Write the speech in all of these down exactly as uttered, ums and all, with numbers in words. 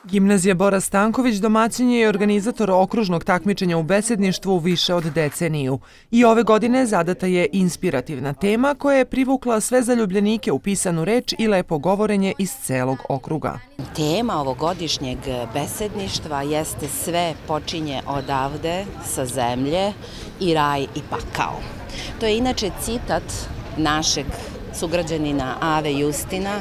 Gimnazija Bora Stanković domaćin je i organizator okružnog takmičenja u besedništvu više od deceniju. I ove godine zadata je inspirativna tema koja je privukla sve zaljubljenike u pisanu reč i lepo govorenje iz celog okruga. Tema ovogodišnjeg besedništva jeste sve počinje odavde, sa zemlje, i raj i pakao. To je inače citat našeg sugrađanina Ave Justina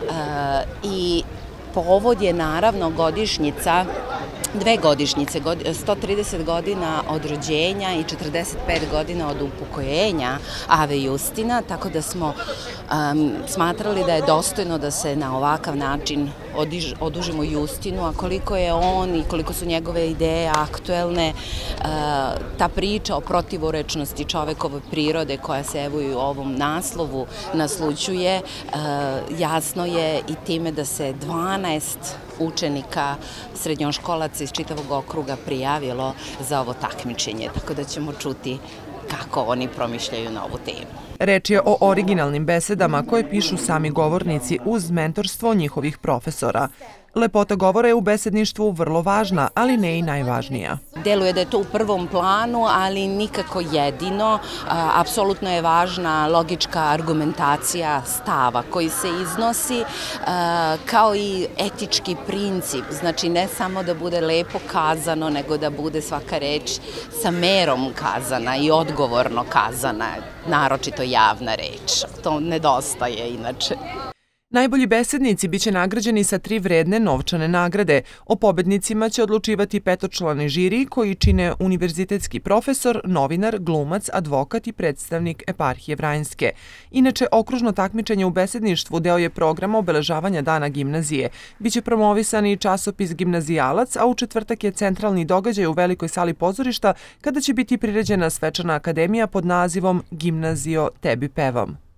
i povod je naravno godišnjica, dve godišnjice, sto trideset godina od rođenja i četrdeset pet godina od upokojenja Ave Justina, tako da smo um, smatrali da je dostojno da se na ovakav način odiž, odužimo Justinu, a koliko je on i koliko su njegove ideje aktuelne, uh, ta priča o protivorečnosti čovekove prirode koja se evo i u ovom naslovu naslućuje, uh, jasno je i time da se dvanaest učenika srednjoškolaca iz čitavog okruga prijavilo za ovo takmičenje, tako da ćemo čuti kako oni promišljaju na ovu temu. Reč je o originalnim besedama koje pišu sami govornici uz mentorstvo njihovih profesora. Lepota govora je u besedništvu vrlo važna, ali ne i najvažnija. Deluje da je to u prvom planu, ali nikako jedino. Apsolutno je važna logička argumentacija stava koji se iznosi, kao i etički princip. Znači ne samo da bude lepo kazano, nego da bude svaka reč sa merom kazana i odgovorno kazana, naročito javna reč. To nedostaje inače. Najbolji besednici biće nagrađeni sa tri vredne novčane nagrade. O pobednicima će odlučivati petočlani žiri koji čine univerzitetski profesor, novinar, glumac, advokat i predstavnik eparhije Vranjske. Inače, okružno takmičenje u besedništvu deo je programa obeležavanja dana gimnazije. Biće promovisan i časopis Gimnazijalac, a u četvrtak je centralni događaj u velikoj sali pozorišta kada će biti priređena svečana akademija pod nazivom Gimnazio, tebi pevam.